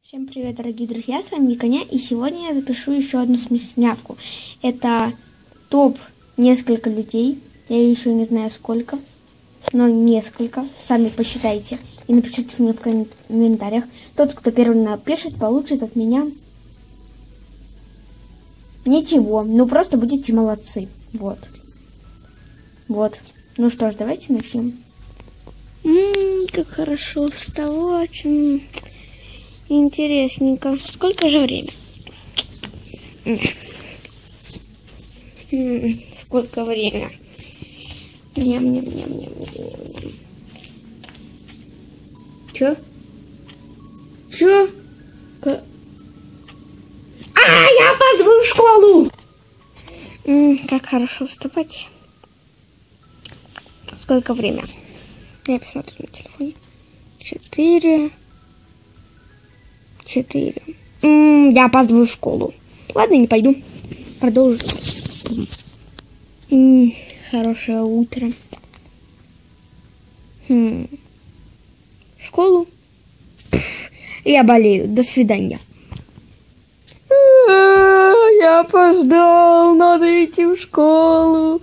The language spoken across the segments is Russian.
Всем привет, дорогие друзья, с вами Коня, и сегодня я запишу еще одну смешнявку. Это топ несколько людей, я еще не знаю сколько, но несколько, сами посчитайте и напишите мне в комментариях. Тот, кто первый напишет, получит от меня ничего, ну просто будете молодцы, вот. Ну что ж, давайте начнем. Как хорошо вставать. Интересненько. Сколько же время? Сколько время? Ням-ням-ням-ням-ням-ням. Чё? Я опаздываю в школу! Как хорошо вставать. Сколько время? Я посмотрю на телефоне. 4. Я опаздываю в школу. Ладно, не пойду. Продолжу. Хорошее утро. В школу? Я болею. До свидания. Я опоздал. Надо идти в школу.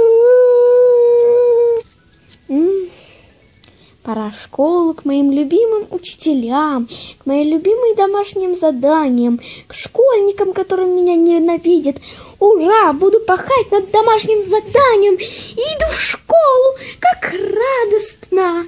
Пора в школу, к моим любимым учителям, к моим любимым домашним заданиям, к школьникам, которые меня ненавидят. Ура! Буду пахать над домашним заданием и иду в школу, как радостно!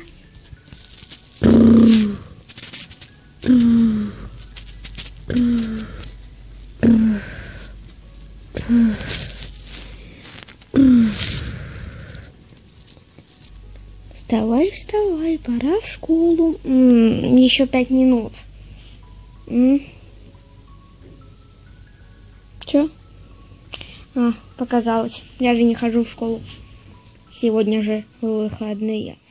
Вставай, пора в школу. Еще 5 минут. Чё? Показалось. Я же не хожу в школу. Сегодня же выходные.